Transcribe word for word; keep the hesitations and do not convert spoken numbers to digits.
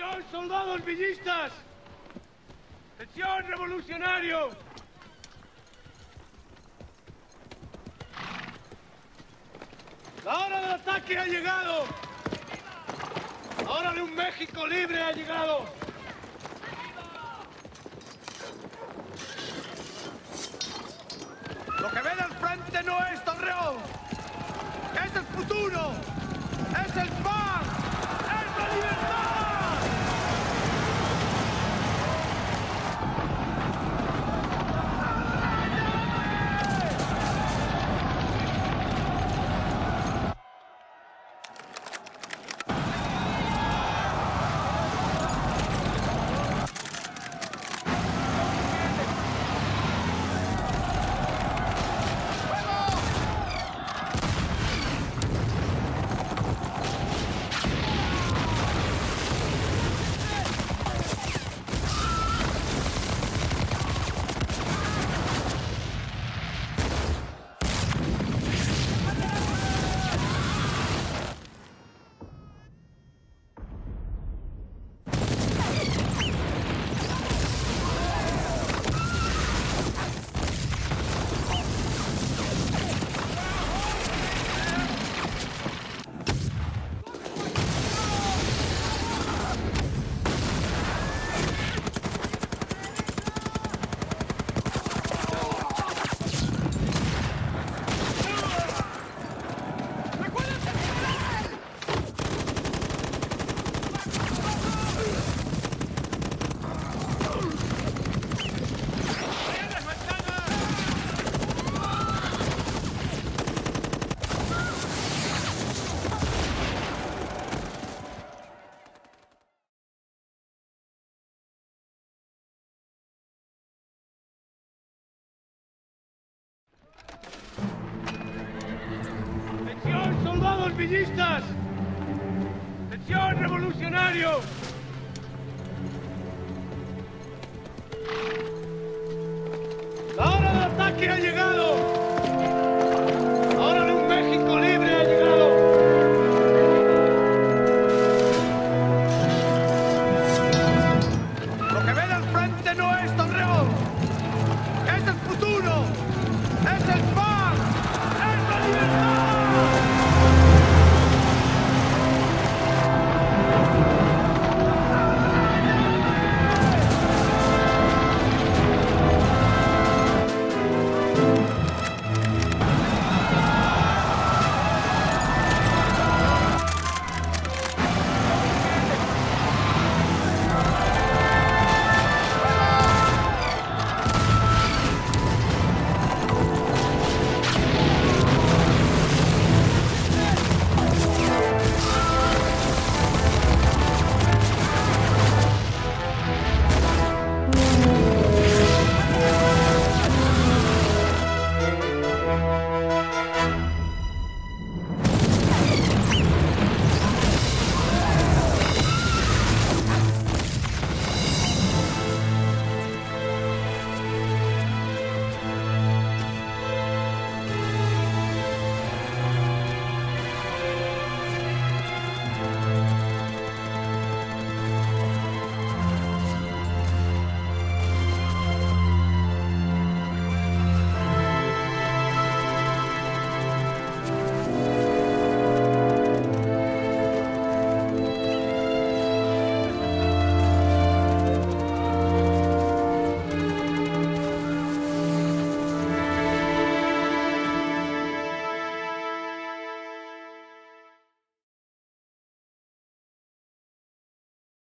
¡Atención, soldados villistas! ¡Atención, revolucionarios! ¡La hora del ataque ha llegado! ¡La hora de un México libre ha llegado! Lo que ven al frente no es Torreón, es el futuro, es el pan, es la libertad. ¡Atención, soldados villistas! ¡Atención, revolucionarios! ¡La hora del ataque ha llegado!